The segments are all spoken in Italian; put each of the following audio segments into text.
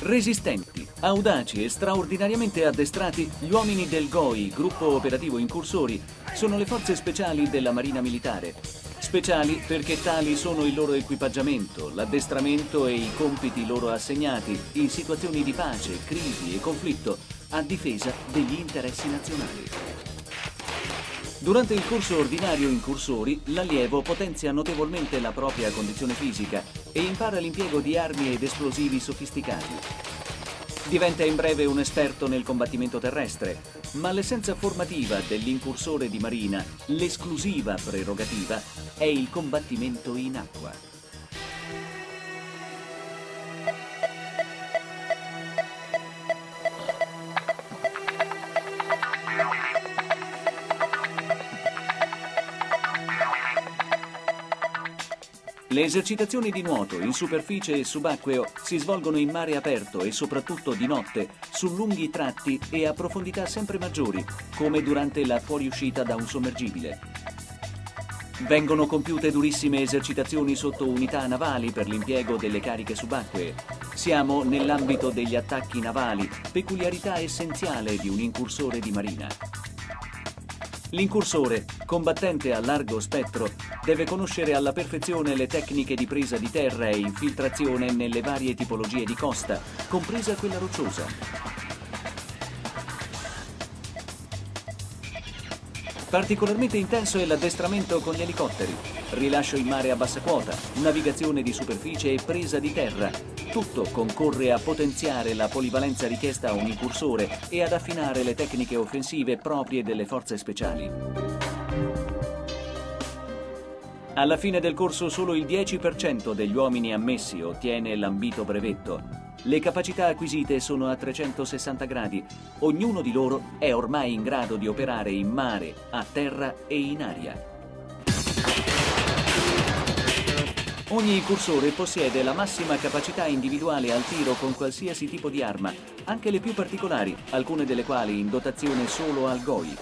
Resistenti, audaci e straordinariamente addestrati, gli uomini del GOI, Gruppo Operativo Incursori, sono le forze speciali della Marina Militare. Speciali perché tali sono il loro equipaggiamento, l'addestramento e i compiti loro assegnati in situazioni di pace, crisi e conflitto a difesa degli interessi nazionali. Durante il corso ordinario Incursori, l'allievo potenzia notevolmente la propria condizione fisica e impara l'impiego di armi ed esplosivi sofisticati. Diventa in breve un esperto nel combattimento terrestre, ma l'essenza formativa dell'incursore di Marina, l'esclusiva prerogativa, è il combattimento in acqua. Le esercitazioni di nuoto in superficie e subacqueo si svolgono in mare aperto e soprattutto di notte, su lunghi tratti e a profondità sempre maggiori, come durante la fuoriuscita da un sommergibile. Vengono compiute durissime esercitazioni sotto unità navali per l'impiego delle cariche subacquee. Siamo nell'ambito degli attacchi navali, peculiarità essenziale di un incursore di marina. L'incursore, combattente a largo spettro, deve conoscere alla perfezione le tecniche di presa di terra e infiltrazione nelle varie tipologie di costa, compresa quella rocciosa. Particolarmente intenso è l'addestramento con gli elicotteri, rilascio in mare a bassa quota, navigazione di superficie e presa di terra. Tutto concorre a potenziare la polivalenza richiesta a un incursore e ad affinare le tecniche offensive proprie delle forze speciali. Alla fine del corso solo il 10% degli uomini ammessi ottiene l'ambito brevetto. Le capacità acquisite sono a 360 gradi. Ognuno di loro è ormai in grado di operare in mare, a terra e in aria. Ogni incursore possiede la massima capacità individuale al tiro con qualsiasi tipo di arma, anche le più particolari, alcune delle quali in dotazione solo al GOI.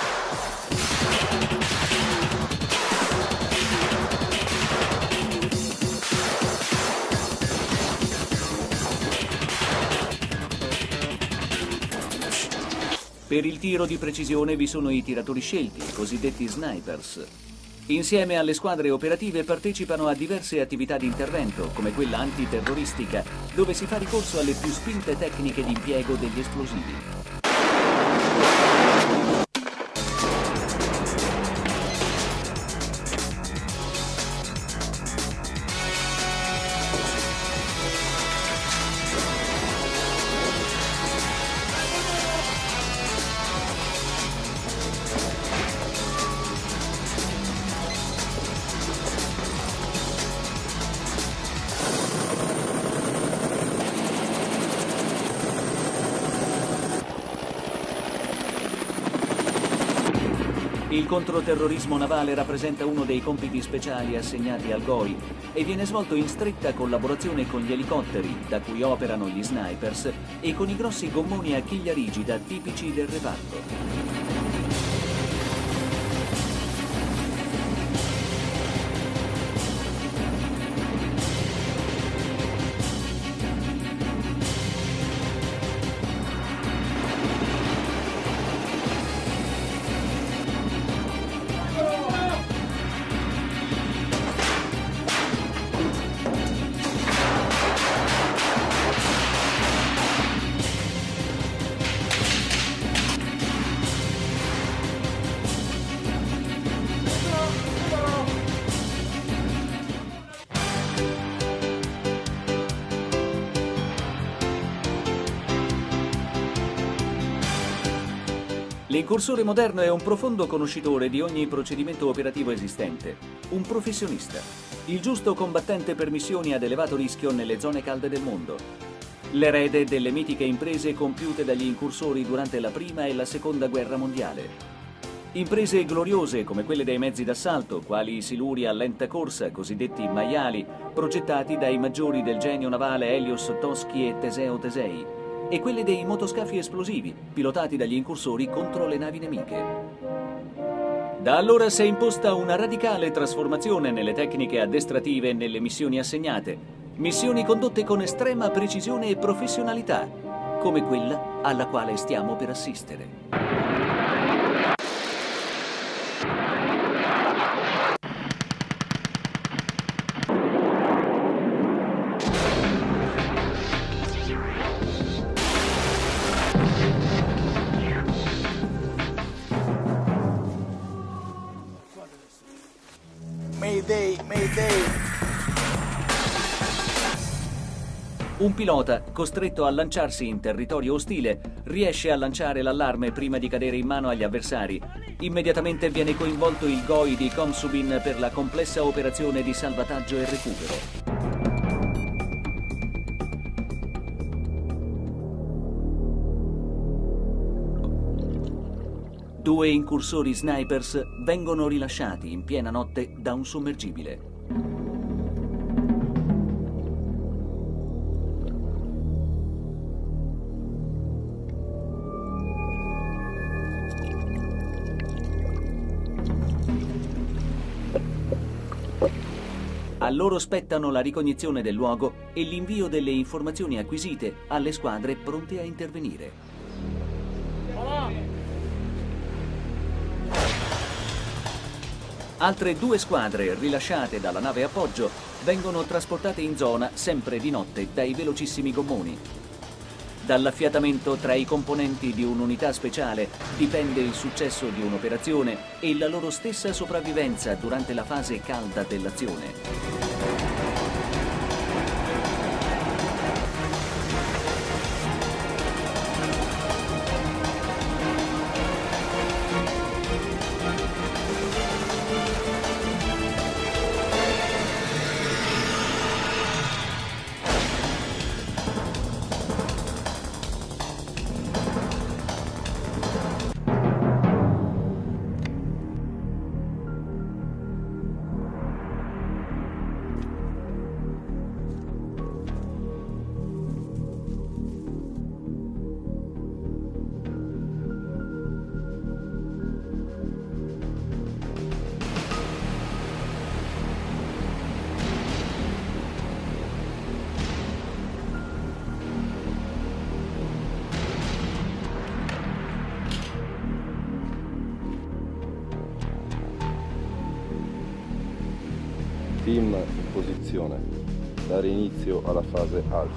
Per il tiro di precisione vi sono i tiratori scelti, i cosiddetti snipers. Insieme alle squadre operative partecipano a diverse attività di intervento, come quella antiterroristica, dove si fa ricorso alle più spinte tecniche di impiego degli esplosivi. Il controterrorismo navale rappresenta uno dei compiti speciali assegnati al GOI e viene svolto in stretta collaborazione con gli elicotteri, da cui operano gli snipers, e con i grossi gommoni a chiglia rigida tipici del reparto. L'incursore moderno è un profondo conoscitore di ogni procedimento operativo esistente, un professionista, il giusto combattente per missioni ad elevato rischio nelle zone calde del mondo, l'erede delle mitiche imprese compiute dagli incursori durante la Prima e la Seconda Guerra Mondiale. Imprese gloriose come quelle dei mezzi d'assalto, quali i siluri a lenta corsa, cosiddetti maiali, progettati dai maggiori del genio navale Helios Toschi e Teseo Tesei, e quelle dei motoscafi esplosivi, pilotati dagli incursori contro le navi nemiche. Da allora si è imposta una radicale trasformazione nelle tecniche addestrative e nelle missioni assegnate, Missioni condotte con estrema precisione e professionalità, come quella alla quale stiamo per assistere. Mayday, Mayday! Un pilota, costretto a lanciarsi in territorio ostile, riesce a lanciare l'allarme prima di cadere in mano agli avversari. Immediatamente viene coinvolto il GOI di Komsubin per la complessa operazione di salvataggio e recupero. Due incursori snipers vengono rilasciati in piena notte da un sommergibile. A loro spettano la ricognizione del luogo e l'invio delle informazioni acquisite alle squadre pronte a intervenire. Altre due squadre rilasciate dalla nave appoggio vengono trasportate in zona sempre di notte dai velocissimi gommoni. Dall'affiatamento tra i componenti di un'unità speciale dipende il successo di un'operazione e la loro stessa sopravvivenza durante la fase calda dell'azione. Team in posizione. Dare inizio alla fase Alpha.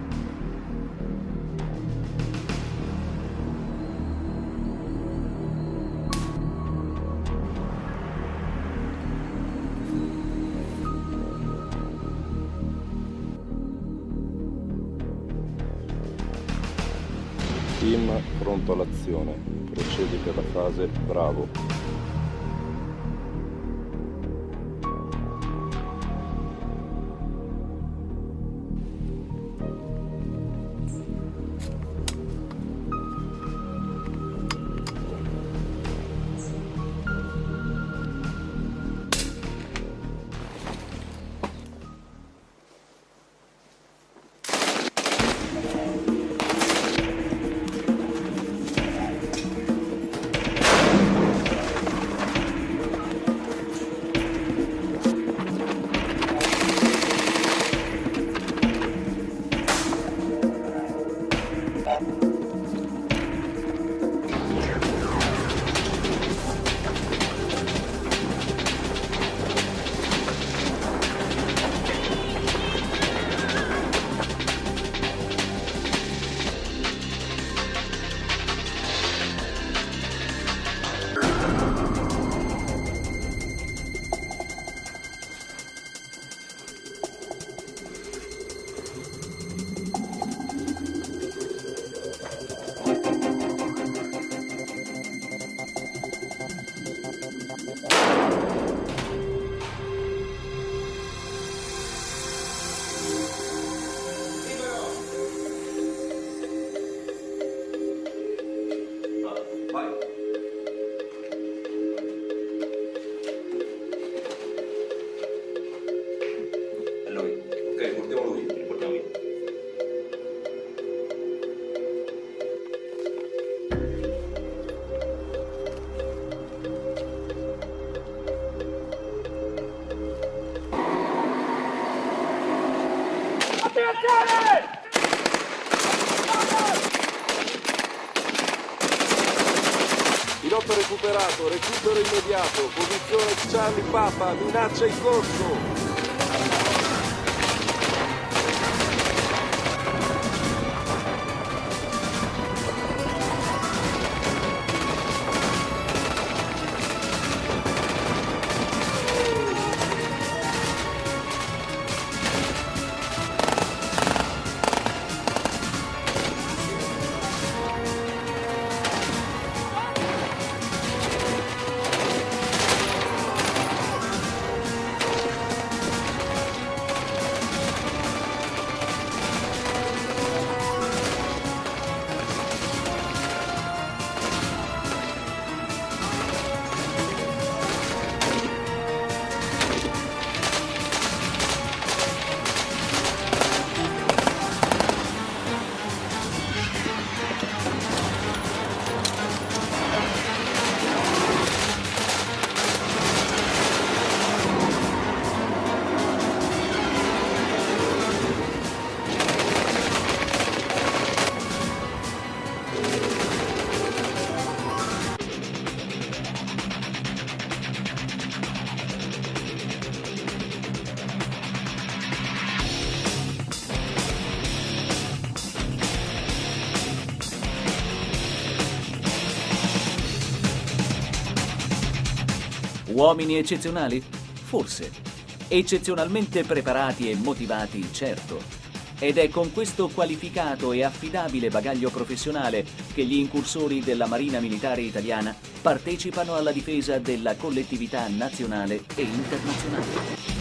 Team pronto all'azione. Procedi per la fase Bravo. Pilota recuperato, recupero immediato, posizione Charlie Papa, minaccia in corso. Uomini eccezionali? Forse. Eccezionalmente preparati e motivati, certo. Ed è con questo qualificato e affidabile bagaglio professionale che gli incursori della Marina Militare Italiana partecipano alla difesa della collettività nazionale e internazionale.